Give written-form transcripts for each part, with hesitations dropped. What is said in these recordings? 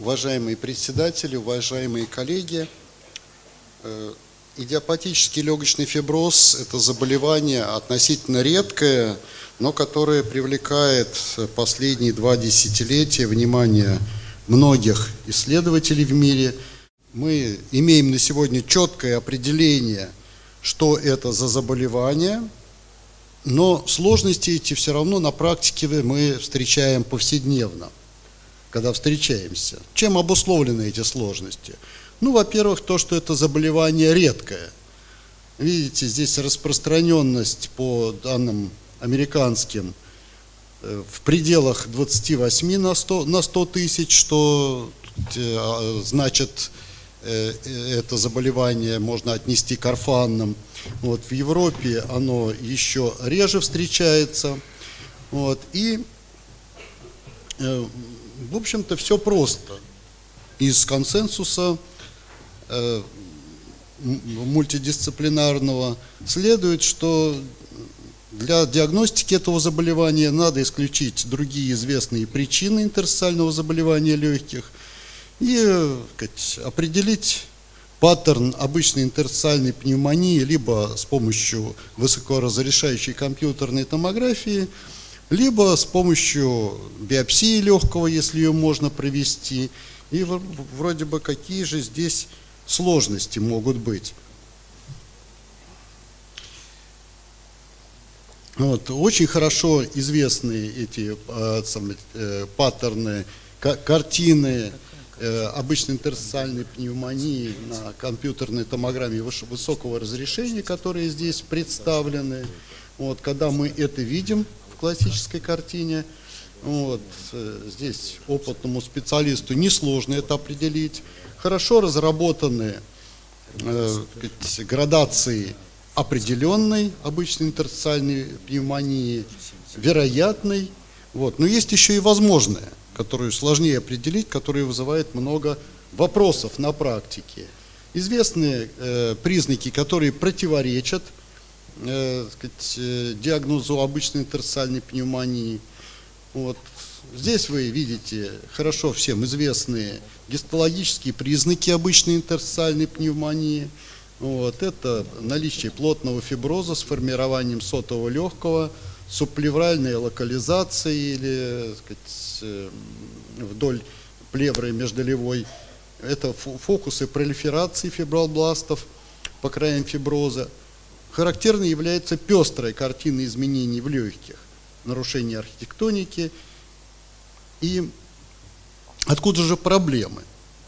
Уважаемые председатели, уважаемые коллеги, идиопатический легочный фиброз – это заболевание относительно редкое, но которое привлекает последние 2 десятилетия внимание многих исследователей в мире. Мы имеем на сегодня четкое определение, что это за заболевание, но сложности эти все равно на практике мы встречаем повседневно, когда встречаемся. Чем обусловлены эти сложности? Ну, во-первых, то, что это заболевание редкое. Видите, здесь распространенность по данным американским в пределах 28 на 100 тысяч, что значит, это заболевание можно отнести к орфанным. Вот, в Европе оно еще реже встречается. Вот, и, в общем-то, все просто. Из консенсуса мультидисциплинарного следует, что для диагностики этого заболевания надо исключить другие известные причины интерстициального заболевания легких и определить паттерн обычной интерстициальной пневмонии либо с помощью высокоразрешающей компьютерной томографии, либо с помощью биопсии легкого, если ее можно провести. И вроде бы какие же здесь сложности могут быть. Вот, очень хорошо известны эти паттерны, картины обычной интерстициальной пневмонии на компьютерной томограмме высокого разрешения, которые здесь представлены. Вот, когда мы это видим в классической картине, вот, здесь опытному специалисту несложно это определить. Хорошо разработаны градации определенной обычной интерстициальной пневмонии, вероятной. Вот. Но есть еще и возможная, которую сложнее определить, которая вызывает много вопросов на практике. Известны признаки, которые противоречат диагнозу обычной интерстициальной пневмонии. Вот. Здесь вы видите хорошо всем известные гистологические признаки обычной интерстициальной пневмонии. Вот. Это наличие плотного фиброза с формированием сотового легкого, субплевральной локализации или, вдоль плевры междолевой. Это фокусы пролиферации фибробластов по краям фиброза. Характерной является пестрая картина изменений в легких, нарушение архитектоники. И откуда же проблемы?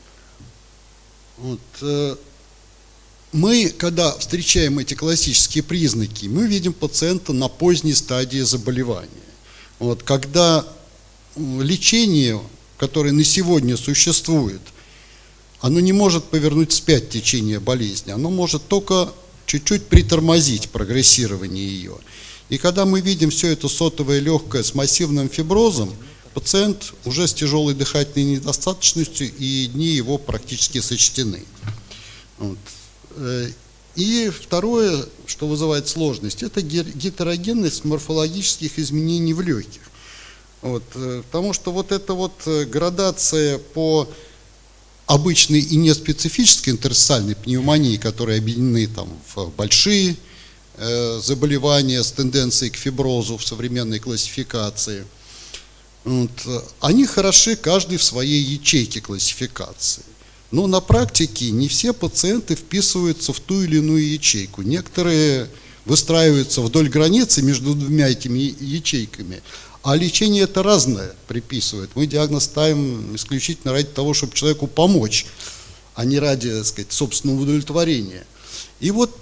Вот. Мы, когда встречаем эти классические признаки, мы видим пациента на поздней стадии заболевания. Вот. Когда лечение, которое на сегодня существует, оно не может повернуть вспять течение болезни, оно может только чуть-чуть притормозить прогрессирование ее. И когда мы видим все это сотовое легкое с массивным фиброзом, пациент уже с тяжелой дыхательной недостаточностью, и дни его практически сочтены. Вот. И второе, что вызывает сложность, это гетерогенность морфологических изменений в легких. Вот. Потому что вот эта вот градация по обычной и неспецифической интерстициальной пневмонии, которые объединены там в большие заболевания с тенденцией к фиброзу в современной классификации, вот, они хороши каждый в своей ячейке классификации. Но на практике не все пациенты вписываются в ту или иную ячейку. Некоторые выстраиваются вдоль границы между двумя этими ячейками, а лечение это разное приписывает. Мы диагноз ставим исключительно ради того, чтобы человеку помочь, а не ради, так сказать, собственного удовлетворения. И вот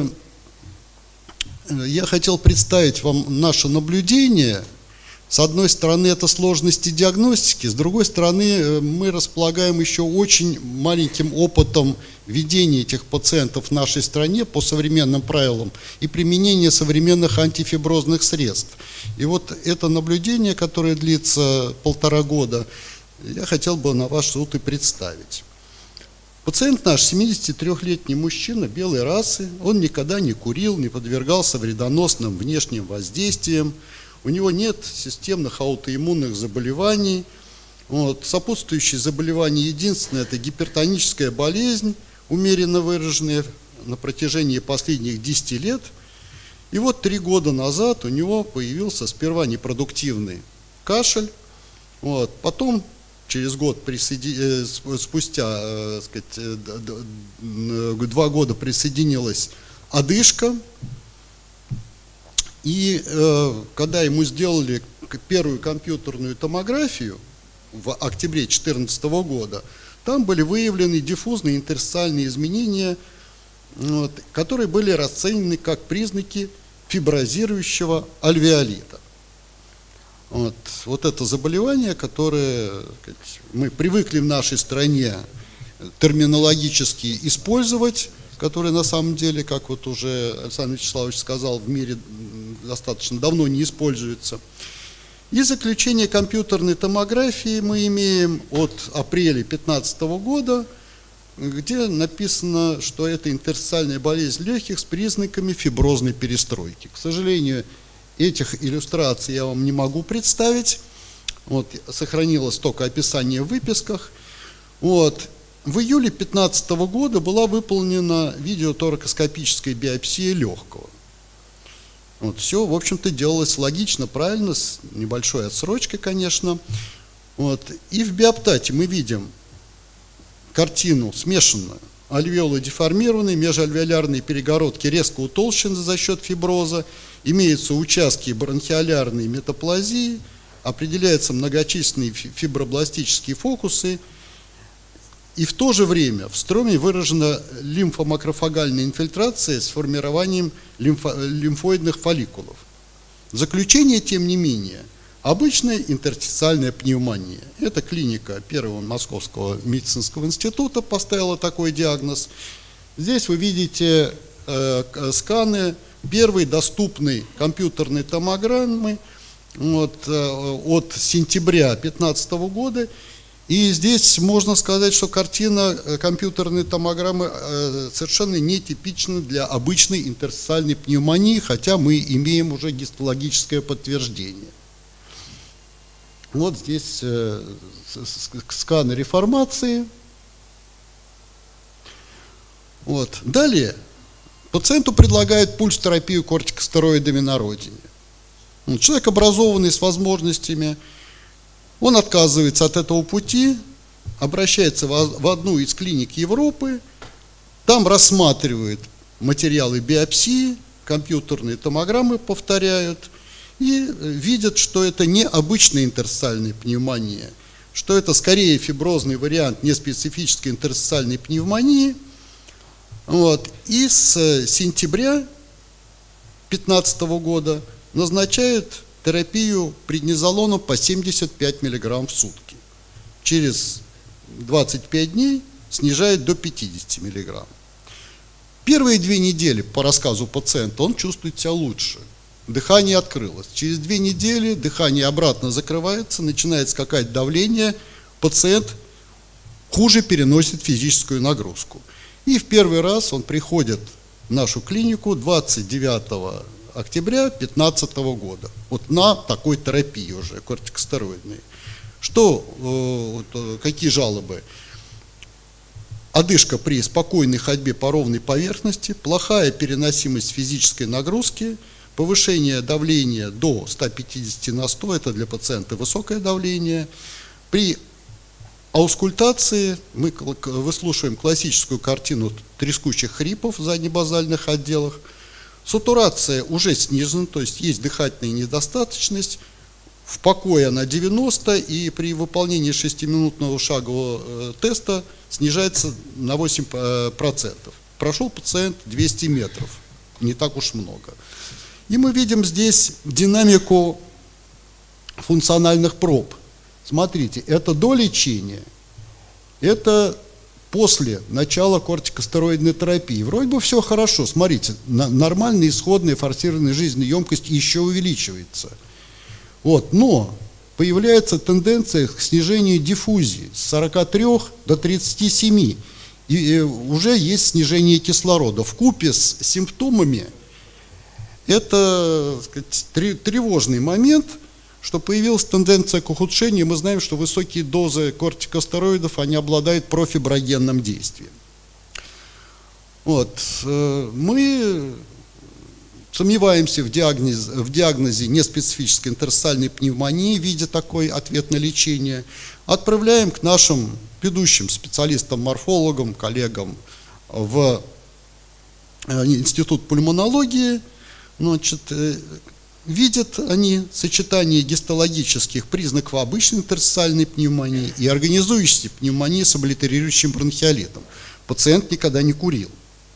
я хотел представить вам наше наблюдение. С одной стороны, это сложности диагностики, с другой стороны, мы располагаем еще очень маленьким опытом ведения этих пациентов в нашей стране по современным правилам и применения современных антифиброзных средств. И вот это наблюдение, которое длится 1,5 года, я хотел бы на ваш суд и представить. Пациент наш, 73-летний мужчина белой расы, он никогда не курил, не подвергался вредоносным внешним воздействиям. У него нет системных аутоиммунных заболеваний, Вот. Сопутствующие заболевания единственное – это гипертоническая болезнь, умеренно выраженная на протяжении последних 10 лет. И вот 3 года назад у него появился сперва непродуктивный кашель, вот, потом через год, спустя 2 года присоединилась одышка. И когда ему сделали первую компьютерную томографию в октябре 2014 года, там были выявлены диффузные интерстициальные изменения, вот, которые были расценены как признаки фиброзирующего альвеолита. Вот это заболевание, которое мы привыкли в нашей стране терминологически использовать, которое на самом деле, как вот уже Александр Вячеславович сказал, в мире достаточно давно не используется. И заключение компьютерной томографии мы имеем от апреля 2015 года, где написано, что это интерстициальная болезнь легких с признаками фиброзной перестройки. К сожалению, этих иллюстраций я вам не могу представить. Вот, сохранилось только описание в выписках. Вот. В июле 2015 года была выполнена видеоторакоскопическая биопсия легкого. Вот, все, в общем-то, делалось логично, правильно, с небольшой отсрочкой, конечно. Вот. И в биоптате мы видим картину смешанную. Альвеолы деформированы, межальвеолярные перегородки резко утолщены за счет фиброза, имеются участки бронхиолярной метаплазии, определяются многочисленные фибробластические фокусы, и в то же время в строме выражена лимфомакрофагальная инфильтрация с формированием лимфоидных фолликулов. Заключение, тем не менее, обычная интерстициальная пневмония. Это клиника Первого Московского медицинского института поставила такой диагноз. Здесь вы видите сканы первой доступной компьютерной томограммы от сентября 2015 года. И здесь можно сказать, что картина компьютерной томограммы совершенно нетипична для обычной интерстициальной пневмонии, хотя мы имеем уже гистологическое подтверждение. Вот здесь сканы реформации. Вот. Далее пациенту предлагают пульс-терапию кортикостероидами на родине. Человек образованный, с возможностями, он отказывается от этого пути, обращается в одну из клиник Европы, там рассматривают материалы биопсии, компьютерные томограммы повторяют и видят, что это не обычная интерстициальная пневмония, что это скорее фиброзный вариант неспецифической интерстициальной пневмонии. Вот. И с сентября 2015 года назначают терапию преднизолоном по 75 мг в сутки. Через 25 дней снижает до 50 мг. Первые 2 недели, по рассказу пациента, он чувствует себя лучше. Дыхание открылось. Через 2 недели дыхание обратно закрывается, начинает скакать давление, пациент хуже переносит физическую нагрузку. И в первый раз он приходит в нашу клинику 29 октября 2015 года. Вот на такой терапии уже, кортикостероидной. Какие жалобы? Одышка при спокойной ходьбе по ровной поверхности, плохая переносимость физической нагрузки, повышение давления до 150 на 100, это для пациента высокое давление. При аускультации мы выслушиваем классическую картину трескучих хрипов в заднебазальных отделах. Сатурация уже снижена, то есть есть дыхательная недостаточность. В покое она 90, и при выполнении 6-минутного шагового теста снижается на 8%. Прошел пациент 200 метров, не так уж много. И мы видим здесь динамику функциональных проб. Смотрите, это до лечения, это после начала кортикостероидной терапии. Вроде бы все хорошо, смотрите, нормальная исходная форсированная жизненная емкость еще увеличивается. Вот, но появляется тенденция к снижению диффузии с 43 до 37. И уже есть снижение кислорода. Вкупе с симптомами это, так сказать, тревожный момент, что появилась тенденция к ухудшению. Мы знаем, что высокие дозы кортикостероидов, они обладают профиброгенным действием. Вот. Мы сомневаемся в диагнозе неспецифической интерстициальной пневмонии, видя такой ответ на лечение. Отправляем к нашим ведущим специалистам-морфологам, коллегам в Институт пульмонологии. Значит, видят они сочетание гистологических признаков обычной интерстициальной пневмонии и организующейся пневмонии с облитерирующим бронхиолитом. Пациент никогда не курил.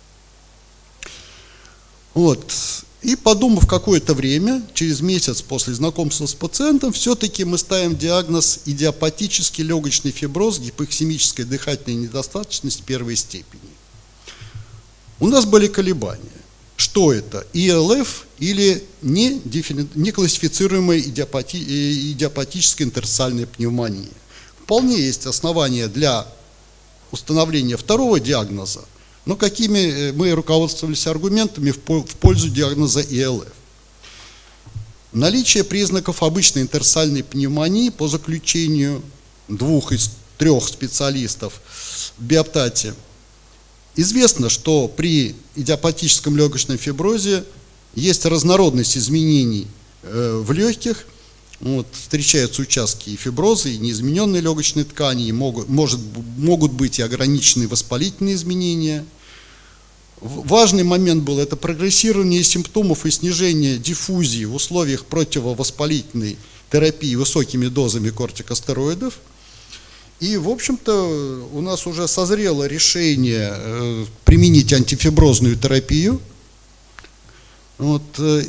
Вот. И подумав какое-то время, через месяц после знакомства с пациентом, все-таки мы ставим диагноз идиопатический легочный фиброз, гипоксемическая дыхательная недостаточность первой степени. У нас были колебания. Что это? ИЛФ или неклассифицируемая идиопатическая интерстициальная пневмония. Вполне есть основания для установления второго диагноза, но какими мы руководствовались аргументами в пользу диагноза ИЛФ. Наличие признаков обычной интерстициальной пневмонии по заключению 2 из 3 специалистов в биоптате. Известно, что при идиопатическом легочном фиброзе есть разнородность изменений в легких. Вот, встречаются участки и фиброза, и неизмененной легочной ткани, и могут быть и ограниченные воспалительные изменения. Важный момент был это прогрессирование симптомов и снижение диффузии в условиях противовоспалительной терапии высокими дозами кортикостероидов. И, в общем-то, у нас уже созрело решение применить антифиброзную терапию. Вот,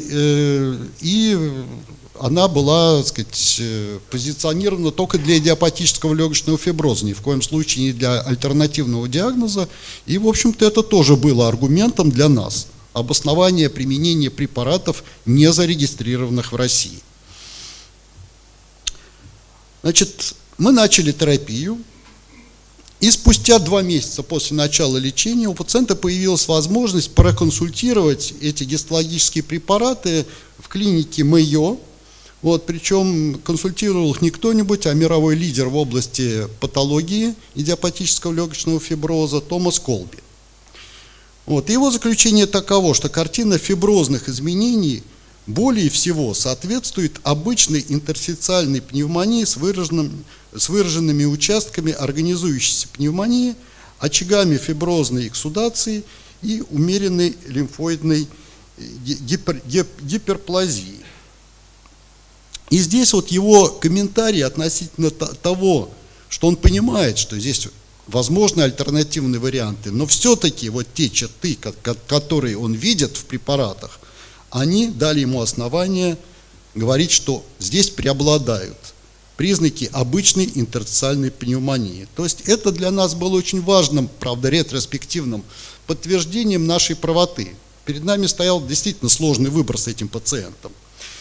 и она была, так сказать, позиционирована только для идиопатического легочного фиброза, ни в коем случае не для альтернативного диагноза. И, в общем-то, это тоже было аргументом для нас. Обоснование применения препаратов, не зарегистрированных в России. Значит, мы начали терапию, и спустя 2 месяца после начала лечения у пациента появилась возможность проконсультировать эти гистологические препараты в клинике Мэйо. Вот, причем консультировал их не кто-нибудь, а мировой лидер в области патологии идиопатического легочного фиброза Томас Колби. Вот, его заключение таково, что картина фиброзных изменений более всего соответствует обычной интерстициальной пневмонии с выраженными участками организующейся пневмонии, очагами фиброзной эксудации и умеренной лимфоидной гиперплазии. И здесь вот его комментарий относительно того, что он понимает, что здесь возможны альтернативные варианты, но все-таки вот те черты, которые он видит в препаратах, они дали ему основание говорить, что здесь преобладают признаки обычной интерстициальной пневмонии. То есть это для нас было очень важным, правда, ретроспективным подтверждением нашей правоты. Перед нами стоял действительно сложный выбор с этим пациентом.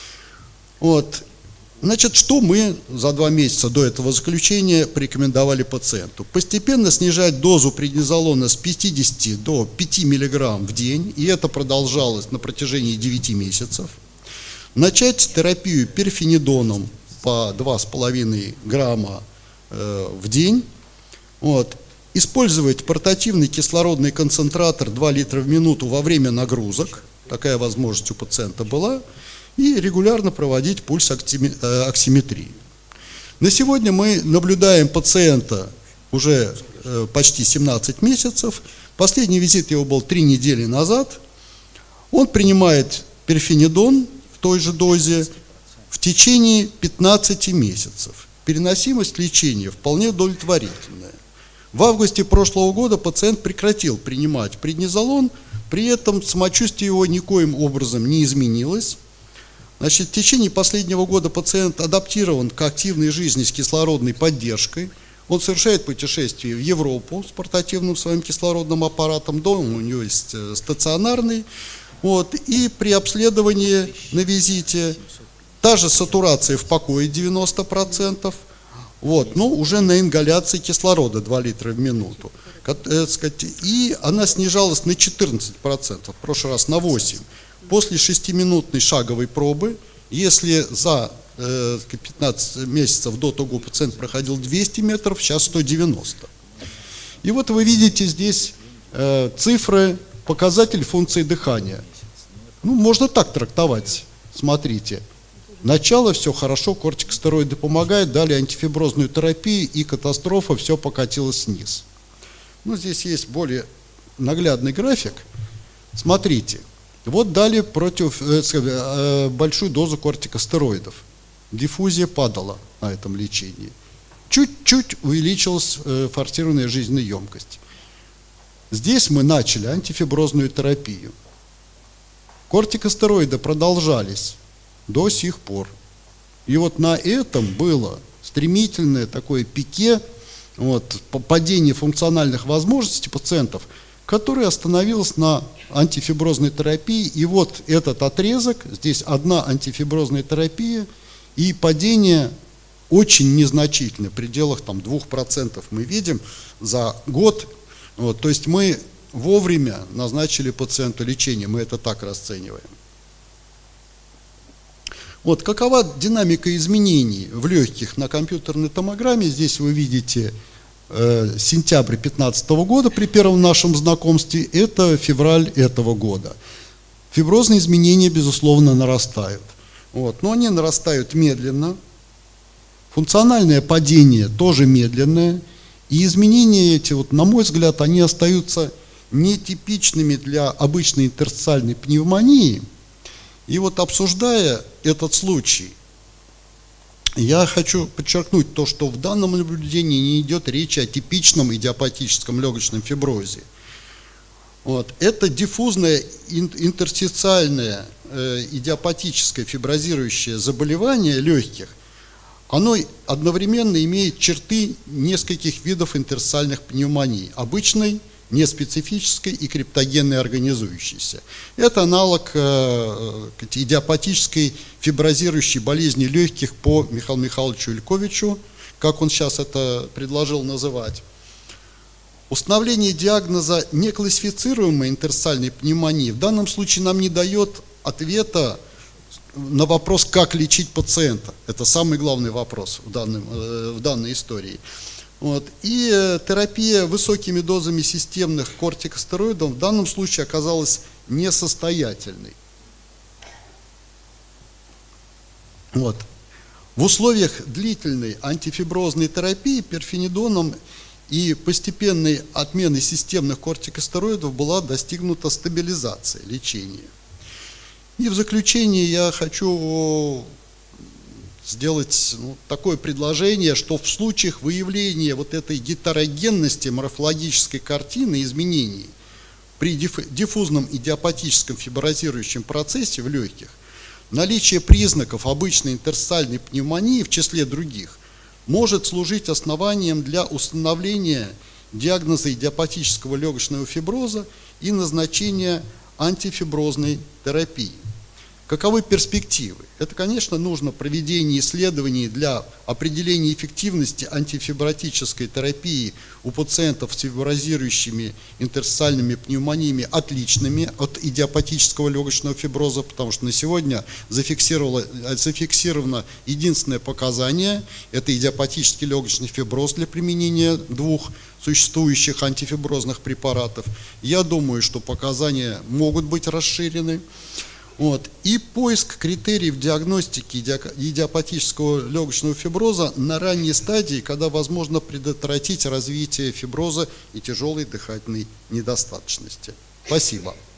Вот. Значит, что мы за 2 месяца до этого заключения порекомендовали пациенту? Постепенно снижать дозу преднизолона с 50 до 5 мг в день, и это продолжалось на протяжении 9 месяцев. Начать терапию перфенидоном по 2,5 грамма в день. Вот. Использовать портативный кислородный концентратор 2 литра в минуту во время нагрузок. Такая возможность у пациента была. И регулярно проводить пульс-оксиметрию. На сегодня мы наблюдаем пациента уже почти 17 месяцев. Последний визит его был 3 недели назад. Он принимает перфенидон в той же дозе в течение 15 месяцев. Переносимость лечения вполне удовлетворительная. В августе прошлого года пациент прекратил принимать преднизолон, при этом самочувствие его никоим образом не изменилось. Значит, в течение последнего года пациент адаптирован к активной жизни с кислородной поддержкой. Он совершает путешествие в Европу с портативным своим кислородным аппаратом. Дома у него есть стационарный. Вот, и при обследовании на визите та же сатурация в покое 90%. Вот, но уже на ингаляции кислорода 2 литра в минуту. И она снижалась на 14%, в прошлый раз на 8%. После 6-минутной шаговой пробы, если за 15 месяцев до того пациент проходил 200 метров, сейчас 190. И вот вы видите здесь цифры, показатель функции дыхания. Ну, можно так трактовать. Смотрите. Начало, все хорошо, кортикостероиды помогают, дали антифиброзную терапию, и катастрофа, все покатилось вниз. Ну, здесь есть более наглядный график. Смотрите. Вот дали большую дозу кортикостероидов. Диффузия падала на этом лечении. Чуть-чуть увеличилась форсированная жизненная емкость. Здесь мы начали антифиброзную терапию. Кортикостероиды продолжались до сих пор. И вот на этом было стремительное такое пике, падение функциональных возможностей пациентов, которое остановилось на антифиброзной терапии. И вот этот отрезок, здесь одна антифиброзная терапия, и падение очень незначительное, в пределах 2% мы видим за год. То есть мы вовремя назначили пациенту лечение, мы это так расцениваем. Вот какова динамика изменений в легких на компьютерной томограмме. Здесь вы видите сентябрь 2015 года при первом нашем знакомстве, это февраль этого года. Фиброзные изменения, безусловно, нарастают. Но они нарастают медленно. Функциональное падение тоже медленное. И изменения эти, на мой взгляд, они остаются нетипичными для обычной интерстициальной пневмонии. И обсуждая этот случай, я хочу подчеркнуть то, что в данном наблюдении не идет речи о типичном идиопатическом легочном фиброзе. Это диффузное интерстициальное идиопатическое фиброзирующее заболевание легких. Оно одновременно имеет черты нескольких видов интерстициальных пневмоний. Обычной, неспецифической и криптогенной организующейся. Это аналог идиопатической фиброзирующей болезни легких по Михаилу Михайловичу Ильковичу, как он сейчас это предложил называть. Установление диагноза неклассифицируемой интерстициальной пневмонии в данном случае нам не дает ответа на вопрос, как лечить пациента. Это самый главный вопрос в данной истории. И терапия высокими дозами системных кортикостероидов в данном случае оказалась несостоятельной. В условиях длительной антифиброзной терапии перфенидоном и постепенной отмены системных кортикостероидов была достигнута стабилизация лечения. И в заключение я хочу сделать такое предложение, что в случаях выявления этой гетерогенности морфологической картины изменений при диффузном идиопатическом фиброзирующем процессе в легких, наличие признаков обычной интерстициальной пневмонии в числе других может служить основанием для установления диагноза идиопатического легочного фиброза и назначения антифиброзной терапии. Каковы перспективы? Это, конечно, нужно проведение исследований для определения эффективности антифибротической терапии у пациентов с фиброзирующими интерстициальными пневмониями, отличными от идиопатического легочного фиброза, потому что на сегодня зафиксировано единственное показание – это идиопатический легочный фиброз для применения двух существующих антифиброзных препаратов. Я думаю, что показания могут быть расширены. И поиск критериев диагностики идиопатического легочного фиброза на ранней стадии, когда возможно предотвратить развитие фиброза и тяжелой дыхательной недостаточности. Спасибо.